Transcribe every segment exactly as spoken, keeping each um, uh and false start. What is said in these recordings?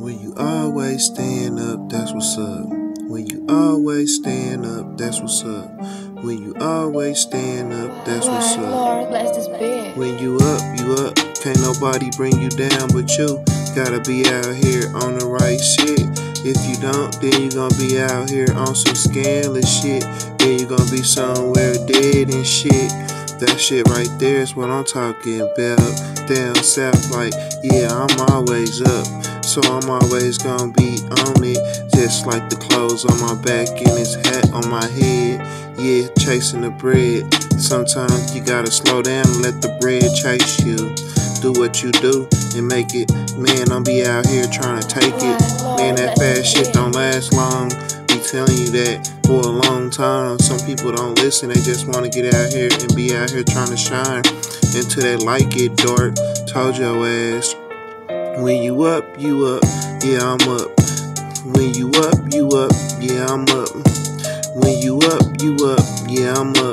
When you always stand up, that's what's up. When you always stand up, that's what's up. When you always stand up, that's what's up. Lord, bless this bed. When you up, you up. Can't nobody bring you down but you. Gotta be out here on the right shit. If you don't, then you gonna be out here on some scandalous shit. Then you gonna be somewhere dead and shit. That shit right there is what I'm talking about. Down south, like, yeah, I'm always up. So I'm always gonna be on it. Just like the clothes on my back and this hat on my head. Yeah, chasing the bread. Sometimes you gotta slow down and let the bread chase you. Do what you do and make it. Man, I'll be out here trying to take it. Man, that fast shit don't last long. Be telling you that for a long time. Some people don't listen, they just want to get out here and be out here trying to shine until they like it dark. Told your ass. When you up, you up, yeah, I'm up. When you up, you up, yeah, I'm up. When you up, you up, yeah, I'm up.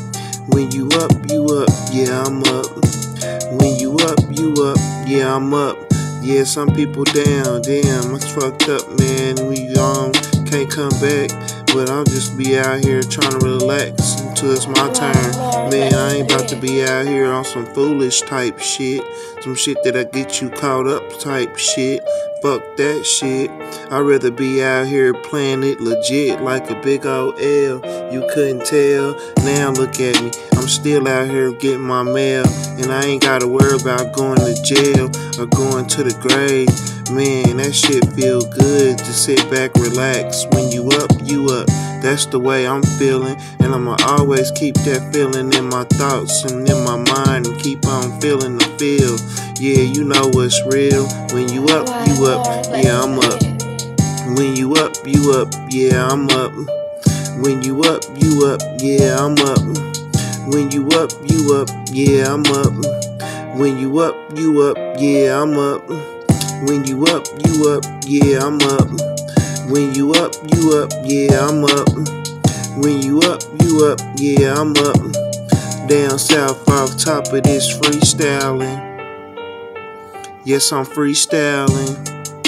When you up, you up, yeah, I'm up. When you up, you up, yeah, I'm up. Yeah, some people down, damn, it's fucked up, man. We gone, can't come back. But I'll just be out here trying to relax until it's my turn. Man, I ain't about to be out here on some foolish type shit. Some shit that'll get you caught up type shit. Fuck that shit. I'd rather be out here playing it legit like a big old L. You couldn't tell. Now look at me. I'm still out here getting my mail. And I ain't gotta worry about going to jail or going to the grave. Man, that shit feel good to sit back, relax. When you up, you up. That's the way I'm feeling. And I'ma always keep that feeling in my thoughts and in my mind and keep on feeling the feel. Yeah, you know what's real. When you up, you up. Yeah, I'm up. When you up, you up. Yeah, I'm up. When you up, you up. Yeah, I'm up. When you up, you up. Yeah, I'm up. When you up, you up. Yeah, I'm up. When you up, you up, yeah, I'm up. When you up, you up, yeah, I'm up. When you up, you up, yeah, I'm up. Down south off top of this freestyling. Yes, I'm freestyling.